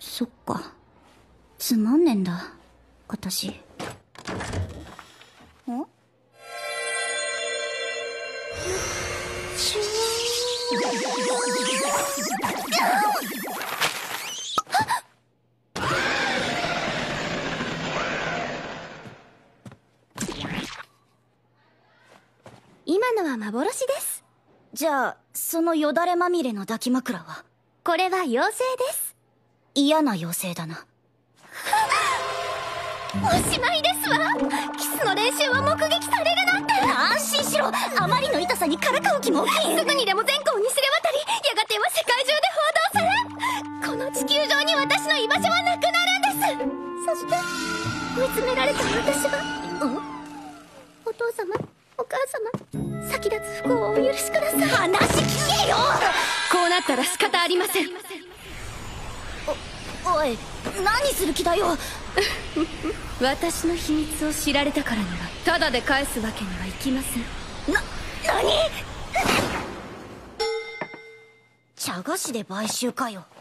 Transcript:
そっか。つまんねんだ、私。ん？ 今のは幻です。 じゃあ、そのよだれまみれの抱き枕は？ これは妖精です。 嫌な妖精だな。 おしまいですわ。キスの練習を目撃されるなんて。 安心しろ。あまりの痛さにからかう気も起きん。 すぐにでも全校に知れ渡り、やがては世界中で報道され、この地球上に私の居場所はなくなるんです。そして追い詰められた私は、お父様、お母様、先立つ不幸をお許しください。 話聞けよ。 こうなったら仕方ありません。 おい、何する気だよ。 私の秘密を知られたからにはタダで返すわけにはいきません。 何？茶菓子で買収かよ。